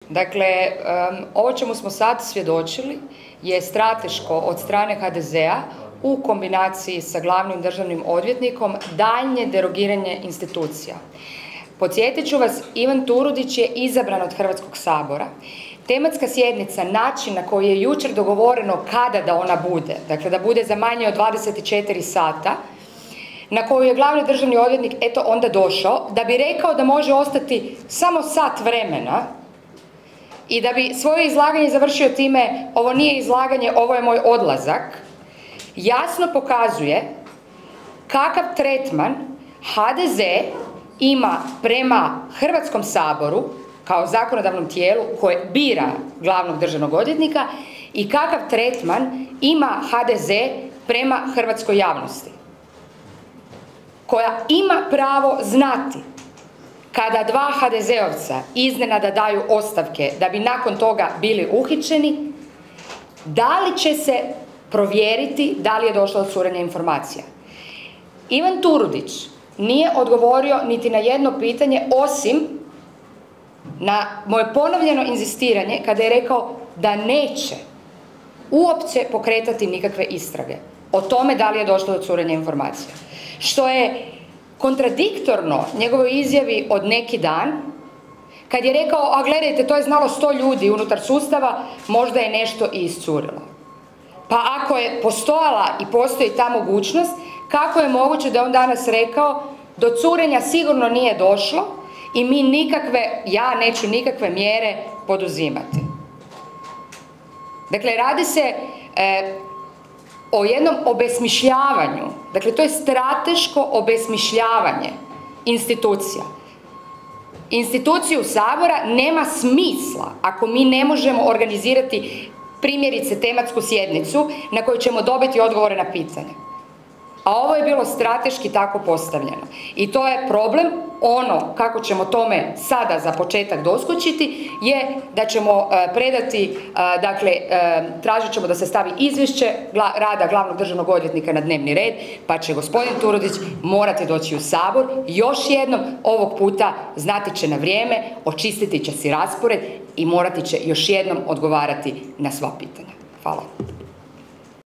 Dakle, ovo čemu smo sad svjedočili je strateško od strane HDZ-a u kombinaciji sa glavnim državnim odvjetnikom daljnje derogiranje institucija. Podsjetit ću vas, Ivan Turudić je izabran od Hrvatskog sabora. Tematska sjednica, način na koji je jučer dogovoreno kada da ona bude, dakle da bude za manje od 24 sata, na koju je glavni državni odvjetnik eto onda došao, da bi rekao da može ostati samo sat vremena i da bi svoje izlaganje završio time: ovo nije izlaganje, ovo je moj odlazak, jasno pokazuje kakav tretman HDZ ima prema Hrvatskom saboru kao zakonodavnom tijelu koje bira glavnog državnog odvjetnika i kakav tretman ima HDZ prema hrvatskoj javnosti, koja ima pravo znati kada dva HDZ-ovca iznenada daju ostavke da bi nakon toga bili uhićeni, da li će se provjeriti da li je došlo do curenja informacija. Ivan Turudić nije odgovorio niti na jedno pitanje, osim na moje ponovljeno inzistiranje kada je rekao da neće uopće pokretati nikakve istrage o tome da li je došlo do curenja informacija. Što je kontradiktorno njegovoj izjavi od neki dan, kad je rekao: a gledajte, to je znalo 100 ljudi unutar sustava, možda je nešto i iscurilo. Pa ako je postojala i postoji ta mogućnost, kako je moguće da on danas rekao: do curenja sigurno nije došlo i mi nikakve, ja neću nikakve mjere poduzimati. Dakle, radi se o jednom obesmišljavanju, dakle to je strateško obesmišljavanje institucija. Instituciju Sabora nema smisla ako mi ne možemo organizirati primjerice tematsku sjednicu na kojoj ćemo dobiti odgovore na pitanja. A ovo je bilo strateški tako postavljeno. I to je problem. Ono kako ćemo tome sada za početak doskočiti je da ćemo predati, dakle, tražit ćemo da se stavi izvješće rada glavnog državnog odvjetnika na dnevni red, pa će gospodin Turudić morati doći u Sabor još jednom, ovog puta znati će na vrijeme, očistiti će si raspored i morati će još jednom odgovarati na sva pitanja. Hvala.